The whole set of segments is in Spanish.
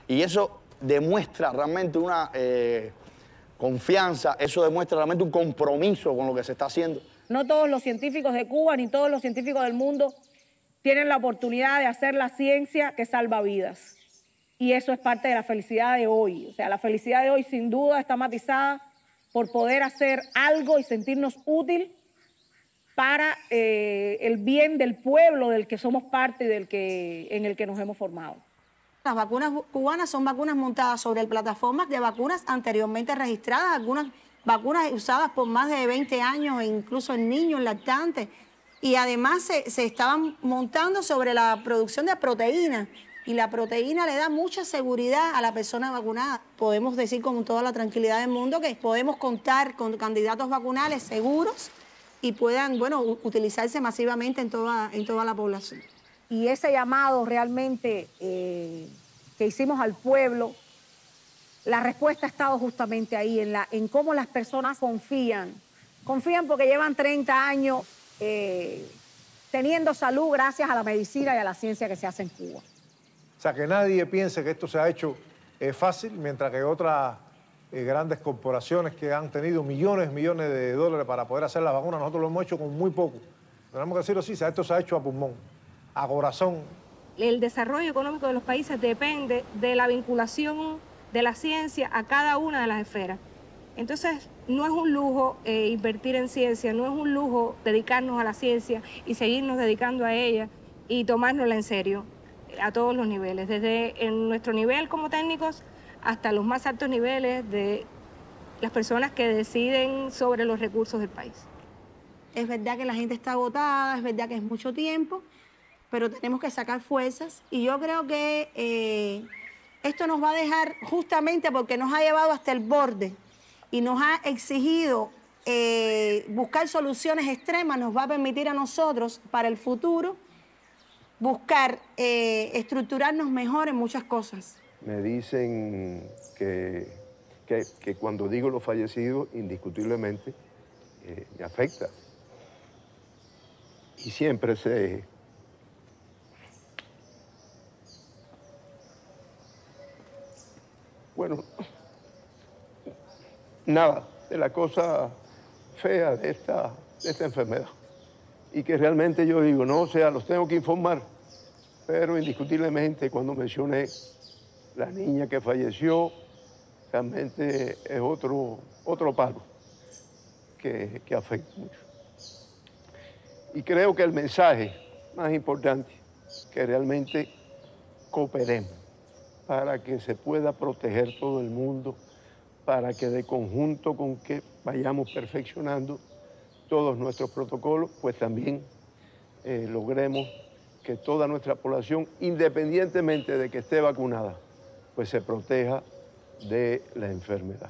Y eso demuestra realmente una confianza, eso demuestra realmente un compromiso con lo que se está haciendo. No todos los científicos de Cuba ni todos los científicos del mundo tienen la oportunidad de hacer la ciencia que salva vidas. Y eso es parte de la felicidad de hoy. O sea, la felicidad de hoy sin duda está matizada por poder hacer algo y sentirnos útil para el bien del pueblo del que somos parte y en el que nos hemos formado. Las vacunas cubanas son vacunas montadas sobre plataformas de vacunas anteriormente registradas, algunas vacunas usadas por más de 20 años, e incluso en niños, lactantes. Y además se estaban montando sobre la producción de proteínas. Y la proteína le da mucha seguridad a la persona vacunada. Podemos decir con toda la tranquilidad del mundo que podemos contar con candidatos vacunales seguros y puedan, bueno, utilizarse masivamente en toda la población. Y ese llamado realmente que hicimos al pueblo, la respuesta ha estado justamente ahí, en cómo las personas confían. Confían porque llevan 30 años teniendo salud gracias a la medicina y a la ciencia que se hace en Cuba. O sea, que nadie piense que esto se ha hecho fácil, mientras que otras grandes corporaciones que han tenido millones de dólares para poder hacer las vacunas, nosotros lo hemos hecho con muy poco. Tenemos que decirlo así, esto se ha hecho a pulmón, a corazón. El desarrollo económico de los países depende de la vinculación de la ciencia a cada una de las esferas. Entonces, no es un lujo invertir en ciencia, no es un lujo dedicarnos a la ciencia y seguirnos dedicando a ella y tomárnosla en serio a todos los niveles, desde nuestro nivel como técnicos hasta los más altos niveles de las personas que deciden sobre los recursos del país. Es verdad que la gente está agotada, es verdad que es mucho tiempo, pero tenemos que sacar fuerzas y yo creo que esto nos va a dejar justamente porque nos ha llevado hasta el borde y nos ha exigido buscar soluciones extremas, nos va a permitir a nosotros para el futuro buscar estructurarnos mejor en muchas cosas. Me dicen que cuando digo los fallecidos, indiscutiblemente me afecta. Y siempre bueno, nada de la cosa fea de esta enfermedad. Y que realmente yo digo, no, o sea, los tengo que informar. Pero indiscutiblemente cuando mencioné la niña que falleció, realmente es otro palo que afecta mucho. Y creo que el mensaje más importante es que realmente cooperemos para que se pueda proteger todo el mundo, para que de conjunto con que vayamos perfeccionando todos nuestros protocolos, pues también logremos que toda nuestra población, independientemente de que esté vacunada, pues se proteja de la enfermedad.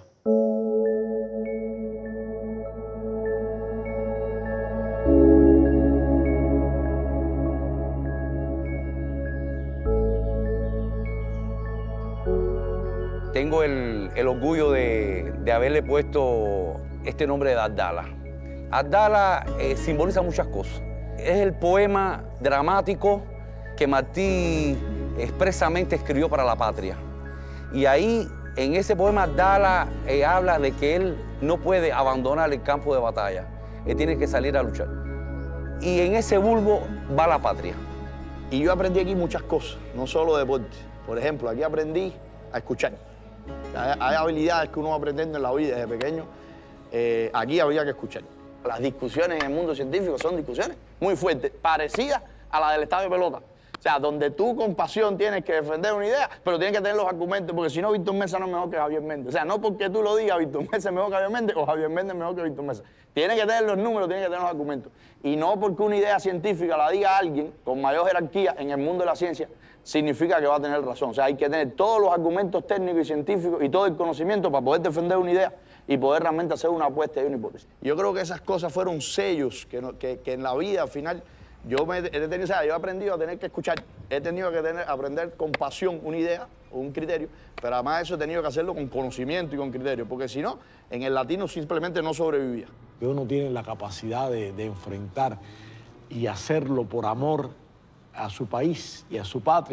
Tengo el orgullo de haberle puesto este nombre de Abdala. Abdala simboliza muchas cosas. Es el poema dramático que Martí expresamente escribió para la patria. Y ahí, en ese poema, Abdala habla de que él no puede abandonar el campo de batalla. Él tiene que salir a luchar. Y en ese bulbo va la patria. Y yo aprendí aquí muchas cosas, no solo deporte. Por ejemplo, aquí aprendí a escuchar. Hay habilidades que uno va aprendiendo en la vida desde pequeño. Aquí habría que escuchar. Las discusiones en el mundo científico son discusiones muy fuertes, parecidas a la del estadio de pelota. O sea, donde tú con pasión tienes que defender una idea, pero tienes que tener los argumentos, porque si no, Víctor Mesa no es mejor que Javier Méndez. O sea, no porque tú lo digas, Víctor Mesa es mejor que Javier Méndez o Javier Méndez es mejor que Víctor Mesa. Tienes que tener los números, tienes que tener los argumentos. Y no porque una idea científica la diga alguien con mayor jerarquía en el mundo de la ciencia, significa que va a tener razón. O sea, hay que tener todos los argumentos técnicos y científicos y todo el conocimiento para poder defender una idea y poder realmente hacer una apuesta y una hipótesis. Yo creo que esas cosas fueron sellos que en la vida al final yo he aprendido a tener que escuchar, he tenido que aprender con pasión una idea o un criterio, pero además eso he tenido que hacerlo con conocimiento y con criterio, porque si no, en el latino simplemente no sobrevivía. Uno tiene la capacidad de enfrentar y hacerlo por amor a su país y a su patria,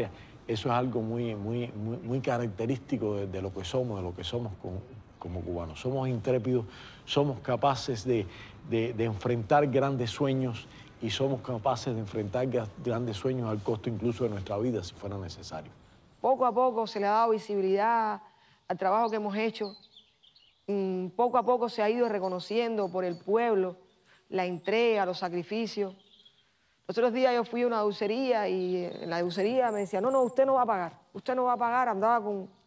Eso es algo muy característico de lo que somos, como cubanos. Somos intrépidos, somos capaces de enfrentar grandes sueños y somos capaces de enfrentar grandes sueños al costo incluso de nuestra vida, si fuera necesario. Poco a poco se le ha dado visibilidad al trabajo que hemos hecho. Poco a poco se ha ido reconociendo por el pueblo la entrega, los sacrificios. Los otros días yo fui a una dulcería y en la dulcería me decía, no, usted no va a pagar, andaba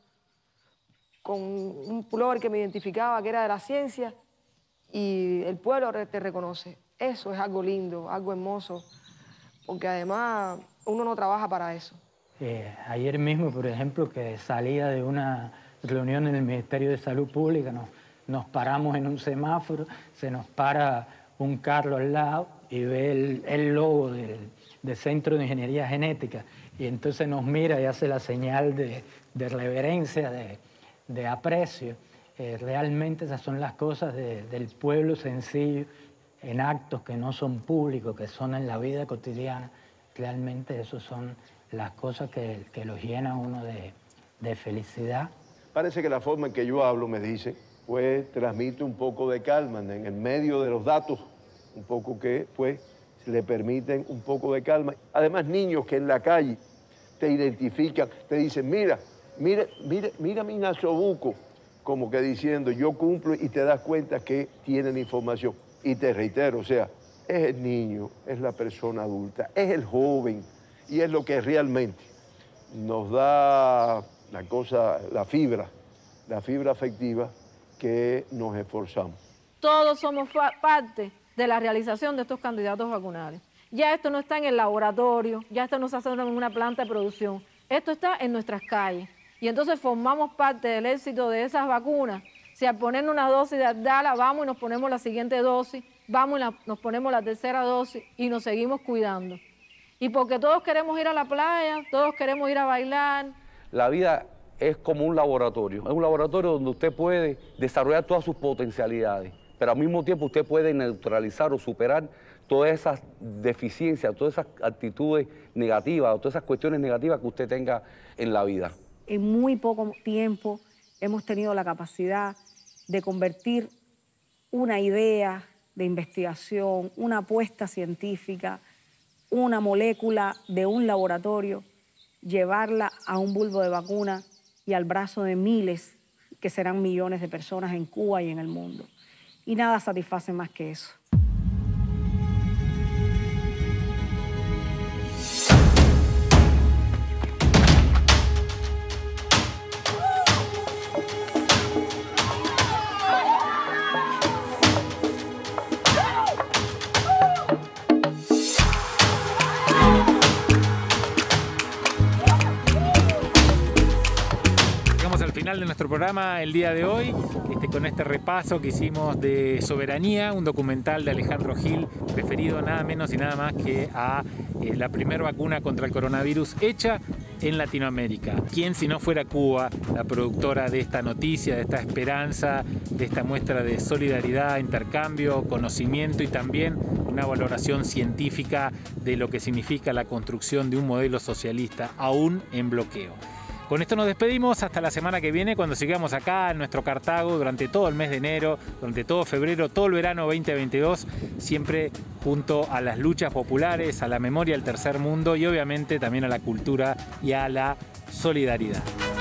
con un pullover que me identificaba que era de la ciencia y el pueblo te reconoce. Eso es algo lindo, algo hermoso, porque además uno no trabaja para eso. Ayer mismo, por ejemplo, que salía de una reunión en el Ministerio de Salud Pública, nos paramos en un semáforo, se nos para un carro al lado y ve el logo del Centro de Ingeniería Genética y entonces nos mira y hace la señal de reverencia, de aprecio. Realmente esas son las cosas del pueblo sencillo, en actos que no son públicos, que son en la vida cotidiana. Realmente esas son las cosas que los llenan a uno de felicidad. Parece que la forma en que yo hablo, me dice, pues transmite un poco de calma en el medio de los datos, un poco que pues le permiten un poco de calma. Además, niños que en la calle te identifican, te dicen, mira mi nasobuco, como que diciendo, yo cumplo, y te das cuenta que tienen información. Y te reitero, o sea, es el niño, es la persona adulta, es el joven, y es lo que realmente nos da la fibra afectiva que nos esforzamos. Todos somos parte de la realización de estos candidatos vacunales. Ya esto no está en el laboratorio, ya esto no se hace en una planta de producción, esto está en nuestras calles. Y entonces formamos parte del éxito de esas vacunas. Si al poner una dosis de Abdala vamos y nos ponemos la siguiente dosis, vamos y nos ponemos la tercera dosis y nos seguimos cuidando. Y porque todos queremos ir a la playa, todos queremos ir a bailar. La vida es como un laboratorio. Es un laboratorio donde usted puede desarrollar todas sus potencialidades, pero al mismo tiempo usted puede neutralizar o superar todas esas deficiencias, todas esas actitudes negativas, todas esas cuestiones negativas que usted tenga en la vida. En muy poco tiempo hemos tenido la capacidad de convertir una idea de investigación, una apuesta científica, una molécula de un laboratorio, llevarla a un bulbo de vacuna y al brazo de miles, que serán millones de personas en Cuba y en el mundo. Y nada satisface más que eso. De nuestro programa el día de hoy, con este repaso que hicimos de Soberanía, un documental de Alejandro Gil referido nada menos y nada más que a la primera vacuna contra el coronavirus hecha en Latinoamérica. ¿Quién si no fuera Cuba, la productora de esta noticia, de esta esperanza, de esta muestra de solidaridad, intercambio, conocimiento y también una valoración científica de lo que significa la construcción de un modelo socialista aún en bloqueo? Con esto nos despedimos hasta la semana que viene, cuando sigamos acá en nuestro Cartago durante todo el mes de enero, durante todo febrero, todo el verano 2022, siempre junto a las luchas populares, a la memoria del tercer mundo y obviamente también a la cultura y a la solidaridad.